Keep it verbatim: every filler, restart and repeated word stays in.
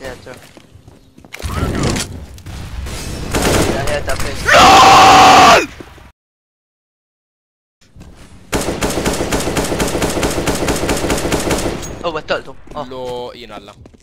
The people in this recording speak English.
Yeah, true. Yeah, yeah, that place. Oh, ba't tolto? Oh. Lo... yun na lang.